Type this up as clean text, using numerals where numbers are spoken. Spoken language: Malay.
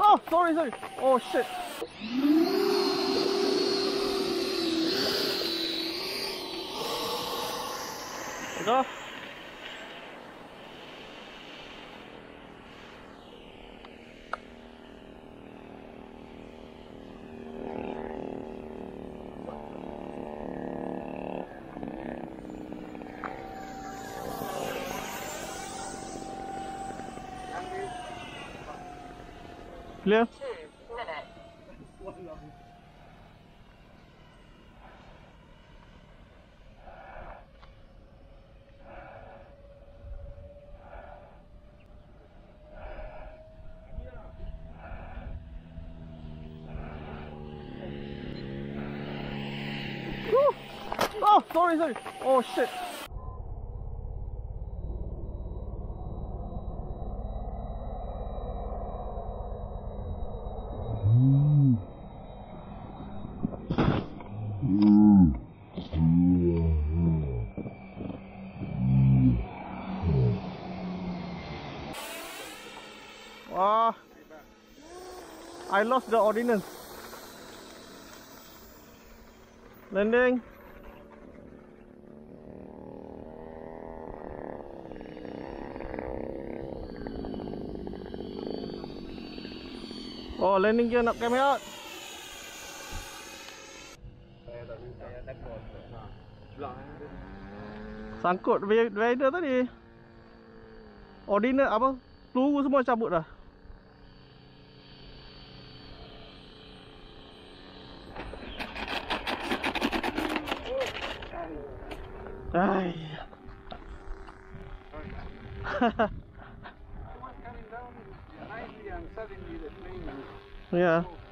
Oh, sorry. Oh shit. Go. Clear? 2 minutes. Oh, sorry. Oh shit. I lost the ordinance. Landing. Oh, landing gear nak came out. Sangkut rider tadi. Ordinance apa? Peluru semua cabut dah. Ay. Coming down nicely and suddenly the plane Yeah.